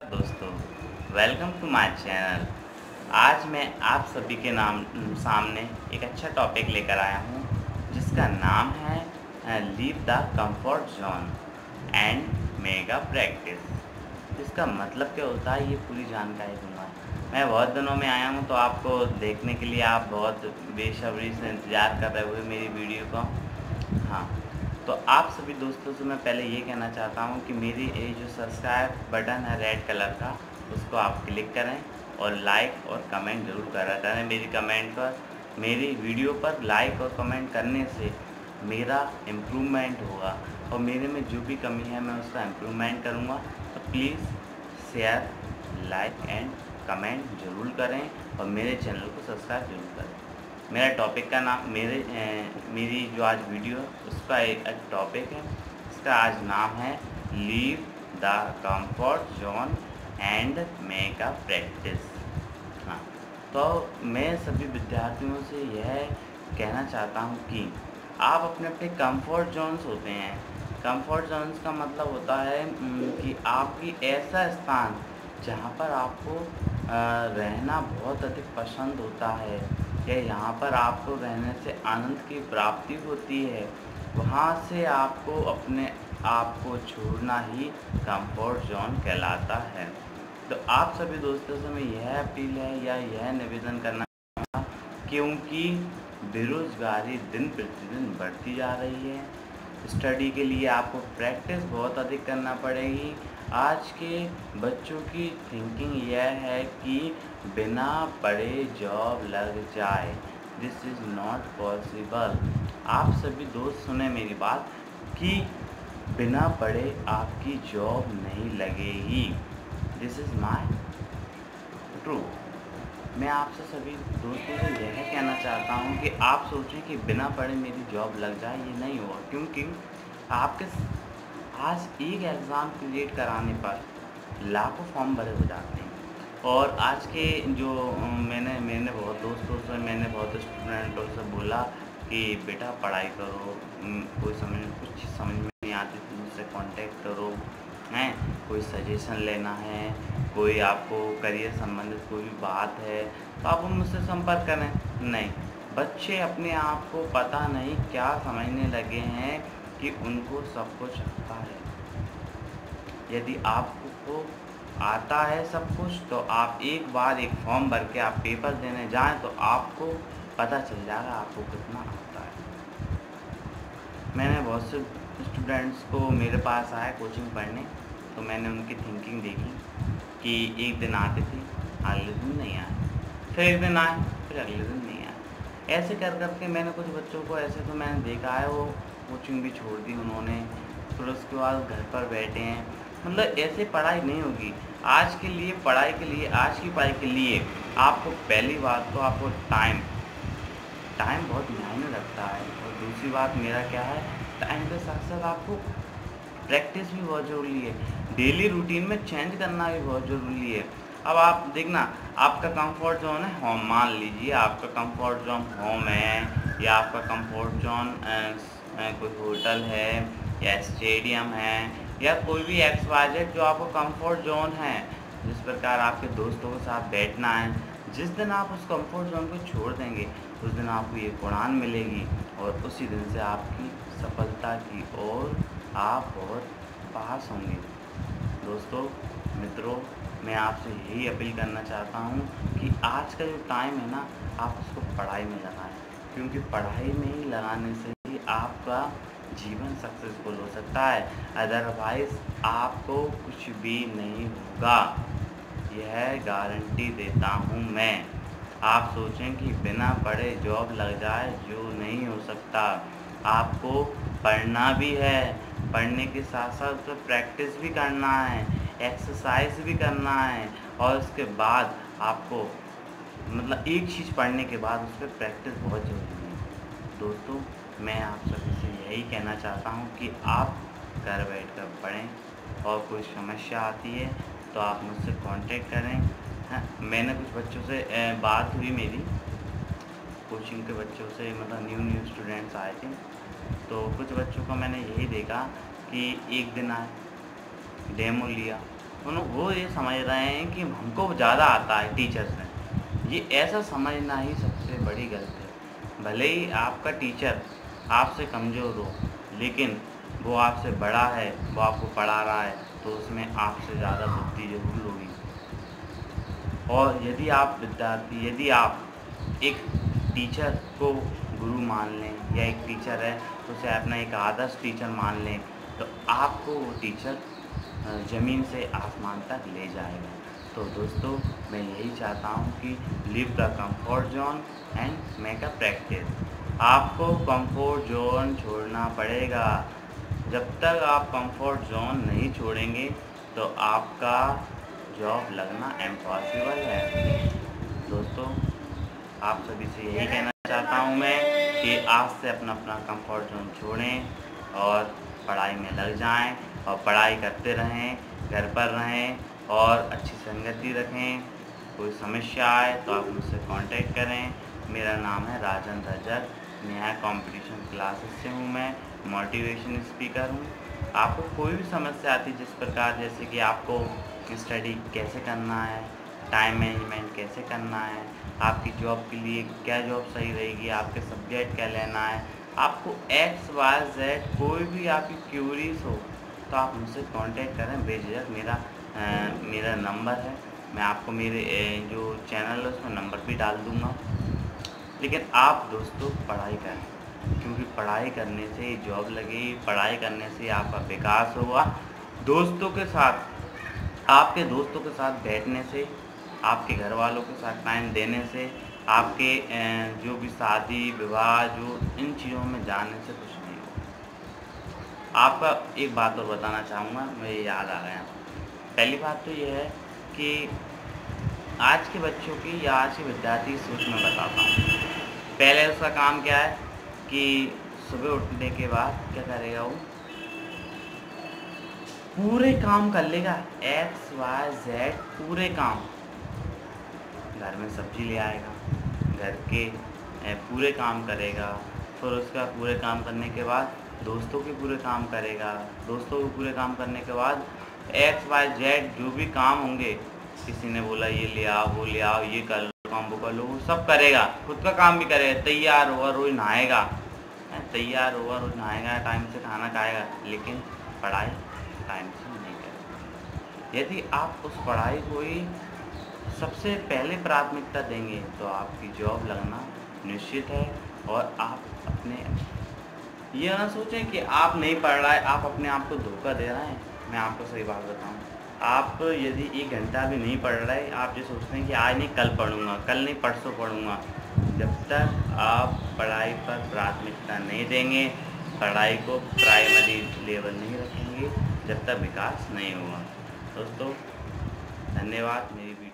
दोस्तों, welcome to my channel. आज मैं आप सभी के सामने एक अच्छा टॉपिक लेकर आया हूँ जिसका नाम है leave the comfort zone and mega practice. इसका मतलब क्या होता है ये पूरी जानकारी दूंगा। मैं बहुत दिनों में आया हूँ तो आपको देखने के लिए आप बहुत बेसब्री से इंतज़ार कर रहे हुए मेरी वीडियो को। हाँ, तो आप सभी दोस्तों से मैं पहले ये कहना चाहता हूँ कि मेरी ये जो सब्सक्राइब बटन है रेड कलर का, उसको आप क्लिक करें और लाइक और कमेंट ज़रूर करा करें। मेरी वीडियो पर लाइक और कमेंट करने से मेरा इम्प्रूवमेंट होगा और मेरे में जो भी कमी है मैं उसका इम्प्रूवमेंट करूँगा। तो please share, like and comment ज़रूर करें और मेरे चैनल को सब्सक्राइब ज़रूर करें। मेरा टॉपिक का नाम मेरी जो आज वीडियो उसका एक टॉपिक है, इसका आज नाम है leave the comfort zone and make a practice. हाँ, तो मैं सभी विद्यार्थियों से यह कहना चाहता हूँ कि आप अपने अपने कंफर्ट जोन्स होते हैं। कंफर्ट जोन्स का मतलब होता है कि आपकी ऐसा स्थान जहाँ पर आपको रहना बहुत अधिक पसंद होता है या यहाँ पर आपको रहने से आनंद की प्राप्ति होती है, वहाँ से आपको अपने आप को छोड़ना ही कंफर्ट जोन कहलाता है। तो आप सभी दोस्तों से मैं यह अपील है या यह निवेदन करना, क्योंकि बेरोज़गारी दिन प्रतिदिन बढ़ती जा रही है। स्टडी के लिए आपको प्रैक्टिस बहुत अधिक करना पड़ेगी। आज के बच्चों की थिंकिंग यह है कि बिना पढ़े जॉब लग जाए। This is not possible. आप सभी दोस्त सुने मेरी बात कि बिना पढ़े आपकी जॉब नहीं लगेगी। This is my true. मैं आपसे सभी दोस्तों से यह कहना चाहता हूँ कि आप सोचें कि बिना पढ़े मेरी जॉब लग जाए, ये नहीं होगा। क्योंकि आपके आज एक एग्ज़ाम क्रिएट कराने पर लाखों फॉर्म भरे हो जाते हैं। और आज के जो मैंने बहुत दोस्तों से, मैंने बहुत स्टूडेंटों से बोला कि बेटा पढ़ाई करो, कुछ समझ में नहीं आती तो मुझसे कांटेक्ट करो, हैं कोई सजेशन लेना है, कोई आपको करियर संबंधित कोई भी बात है तो आप मुझसे संपर्क करें। नहीं, बच्चे अपने आप को पता नहीं क्या समझने लगे हैं कि उनको सब कुछ आता है। यदि आपको आता है सब कुछ तो आप एक बार एक फॉर्म भर के आप पेपर देने जाएं तो आपको पता चल जाएगा आपको कितना आता है। मैंने बहुत से स्टूडेंट्स को मेरे पास आया कोचिंग पढ़ने, तो मैंने उनकी थिंकिंग देखी कि एक दिन आते थे, अगले दिन नहीं आए, फिर एक दिन आए, फिर अगले दिन नहीं आए। ऐसे कर करके मैंने कुछ बच्चों को ऐसे तो मैंने देखा है वो कोचिंग भी छोड़ दी उन्होंने, फिर उसके बाद घर पर बैठे हैं। मतलब ऐसे पढ़ाई नहीं होगी। आज की पढ़ाई के लिए आपको पहली बात तो आपको टाइम बहुत मायने रखता है। और दूसरी बात मेरा क्या है, टाइम के साथ साथ आपको प्रैक्टिस भी बहुत ज़रूरी है। डेली रूटीन में चेंज करना भी बहुत ज़रूरी है। अब आप देखना, आपका कंफर्ट जोन है होम, मान लीजिए आपका कंफर्ट जोन होम है या आपका कंफर्ट जोन कोई होटल है या स्टेडियम है या कोई भी XYZ जो आपको कंफर्ट जोन है, जिस प्रकार आपके दोस्तों के साथ बैठना है। जिस दिन आप उस कंफर्ट जोन को छोड़ देंगे उस दिन आपको ये उड़ान मिलेगी और उसी दिन से आपकी सफलता की ओर आप बहुत पास होंगे। दोस्तों, मित्रों, मैं आपसे यही अपील करना चाहता हूँ कि आज का जो टाइम है ना, आप उसको पढ़ाई में लगाएं, क्योंकि पढ़ाई में ही लगाने से ही आपका जीवन सक्सेसफुल हो सकता है। अदरवाइज़ आपको कुछ भी नहीं होगा, यह गारंटी देता हूँ मैं। आप सोचें कि बिना पढ़े जॉब लग जाए, जो नहीं हो सकता। आपको पढ़ना भी है, पढ़ने के साथ साथ उस पर प्रैक्टिस भी करना है, एक्सरसाइज भी करना है और उसके बाद आपको मतलब एक चीज़ पढ़ने के बाद उस पर प्रैक्टिस बहुत ज़रूरी है। दोस्तों, मैं आप सभी से यही कहना चाहता हूँ कि आप घर बैठकर पढ़ें और कोई समस्या आती है तो आप मुझसे कांटेक्ट करें। हाँ, मैंने कुछ बच्चों से बात हुई मेरी, कोचिंग के बच्चों से, मतलब न्यू स्टूडेंट्स आए थे, तो कुछ बच्चों का मैंने यही देखा कि एक दिन आए, डेमो लिया, वो ये समझ रहे हैं कि हमको ज़्यादा आता है टीचर से। ये ऐसा समझना ही सबसे बड़ी गलती है। भले ही आपका टीचर आपसे कमज़ोर हो, लेकिन वो आपसे बड़ा है, वो आपको पढ़ा रहा है, तो उसमें आपसे ज़्यादा बुद्धि ज़रूर होगी। और यदि आप एक टीचर को गुरु मान लें, या एक टीचर है तो उसे अपना एक आदर्श टीचर मान लें, तो आपको वो टीचर ज़मीन से आसमान तक ले जाएगा। तो दोस्तों, मैं यही चाहता हूँ कि leave the comfort zone and make a practice. आपको कंफर्ट जोन छोड़ना पड़ेगा। जब तक आप कंफर्ट जोन नहीं छोड़ेंगे तो आपका जॉब लगना इम्पॉसिबल है। दोस्तों, आप सभी से यही कहना चाहता हूँ मैं कि आज से अपना कंफर्ट जोन छोड़ें और पढ़ाई में लग जाएं, और पढ़ाई करते रहें, घर पर रहें और अच्छी संगति रखें। कोई समस्या आए तो आप मुझसे कांटेक्ट करें। मेरा नाम है राजन रजक। नेहा कंपटीशन क्लासेस से हूँ। मैं मोटिवेशन स्पीकर हूँ। आपको कोई भी समस्या आती है, जिस प्रकार जैसे कि आपको स्टडी कैसे करना है, टाइम मैनेजमेंट कैसे करना है, आपकी जॉब के लिए क्या जॉब सही रहेगी, आपके सब्जेक्ट क्या लेना है, आपको XYZ कोई भी आपकी क्यूरीज हो तो आप मुझसे कांटेक्ट करें बेझिझक। मेरा नंबर है, मैं आपको मेरे जो चैनल है उसमें नंबर भी डाल दूँगा। लेकिन आप दोस्तों पढ़ाई करें, क्योंकि पढ़ाई करने से ही जॉब लगेगी, पढ़ाई करने से आपका विकास होगा। दोस्तों के साथ, आपके दोस्तों के साथ बैठने से, आपके घर वालों के साथ टाइम देने से, आपके जो भी शादी विवाह जो इन चीज़ों में जाने से कुछ नहीं होगा। आपका एक बात और बताना चाहूँगा, मुझे याद आ गया। पहली बात तो ये है कि आज के बच्चों की या आज के विद्यार्थी की सोच में बताता हूँ। पहले उसका काम क्या है कि सुबह उठने के बाद क्या करेगा, वो पूरे काम कर लेगा, XYZ पूरे काम। घर में सब्जी ले आएगा, घर के पूरे काम करेगा, फिर उसका पूरे काम करने के बाद दोस्तों के पूरे काम करेगा, दोस्तों के पूरे काम करने के बाद XYZ जो भी काम होंगे, किसी ने बोला ये ले आओ, वो ले आओ, ये कर लो, काम वो कर लो, वो सब करेगा, खुद का काम भी करेगा, तैयार होगा, रोज़ नहाएगा, टाइम से खाना खाएगा, लेकिन पढ़ाई टाइम से नहीं करेगा। यदि आप उस पढ़ाई को ही सबसे पहले प्राथमिकता देंगे तो आपकी जॉब लगना निश्चित है। और आप अपने ये ना सोचें कि आप नहीं पढ़ रहा है, आप अपने आप को धोखा दे रहे हैं। मैं आपको सही बात बताऊं, आप यदि 1 घंटा भी नहीं पढ़ रहे, आप ये सोचते हैं कि आज नहीं कल पढ़ूंगा, कल नहीं परसों पढ़ूंगा, जब तक आप पढ़ाई पर प्राथमिकता नहीं देंगे, पढ़ाई को प्राइमरी लेवल नहीं रखेंगे, जब तक विकास नहीं होगा। दोस्तों, धन्यवाद। मेरी